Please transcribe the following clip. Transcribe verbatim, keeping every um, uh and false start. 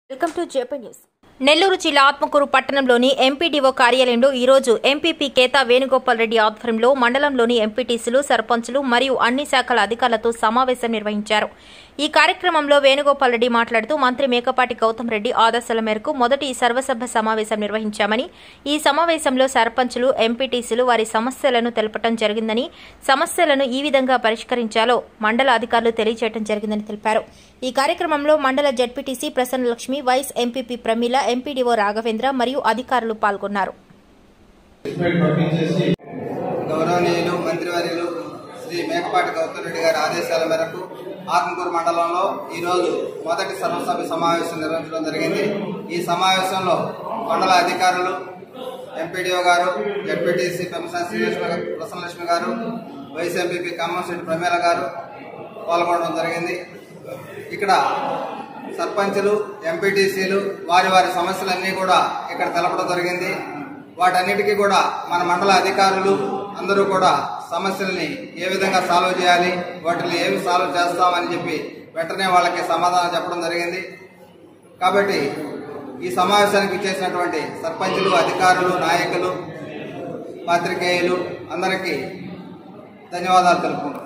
Welcome to JP news. Nellore జిల్లా ఆత్మకూరు పట్టణంలోని MPDO కార్యాలయంలో ఈ రోజు ఎంపీపీ కేతా వేణుగోపాల్ రెడ్డి ఆధ్వర్యంలో మండలంలోని ఎంపీటీసీలు, సర్పంచులు మరియు అన్ని శాఖల అధికారులతో సమావేశం నిర్వహించారు. ఈ కార్యక్రమంలో వేణుగోపాల్ రెడ్డి మాట్లాడుతూ మంత్రి మేకపాటి గౌతమ్ రెడ్డి ఆదేశాల మేరకు మొదటి సర్వసభ్య సమావేశం నిర్వహించామని, ఈ సమావేశంలో సర్పంచులు, ఎంపీటీసీలు వారి సమస్యలను తెలపడం జరిగిందని, సమస్యలను ఈ విధంగా పరిష్కరించాలో మండల అధికారులు తెలియజేయడం జరిగిందని తెలిపారు. ఈ కార్యక్రమంలో మండల ZPTC Prasannalakshmi, vice MPP Pramila, MPDO Raghavendra మరియు అధికారులు పాల్గొన్నారు. గౌరవనీయులు మంత్రివర్యులు శ్రీ మేకపాటి గౌతమ్ రెడ్డి గారి ఆదేశాల మేరకు ఆత్మకూరు మండలంలో ఈరోజు మొదటి సర్వసభ్య సమావేశం నిర్వహించడం జరిగింది. ఈ సమావేశంలో మండల అధికారులు, ఎంపీడీఓ గారు, జడ్పీటీసీ ప్రసన్నలక్ష్మి గారు, వైస్ ఎంపీపీ కమ్మశెట్టి ప్రమీల గారు పాల్గొనడం జరిగింది. ఇక్కడ సర్పంచులు, ఎంపీటీసీలు వారి వారి సమస్యలన్నీ కూడా ఇక్కడ తెలపడం జరిగింది. వాటన్నిటికీ కూడా మన మండల అధికారులు అందరూ కూడా సమస్యల్ని ఏ విధంగా సాల్వ్ చేయాలి, వాటిని ఏమి సాల్వ్ చేస్తామని చెప్పి వెంటనే వాళ్ళకి సమాధానం చెప్పడం జరిగింది. కాబట్టి ఈ సమావేశానికి చేసినటువంటి సర్పంచులు, అధికారులు, నాయకులు, పాత్రికేయులు అందరికీ ధన్యవాదాలు తెలుపుకుంటున్నాను.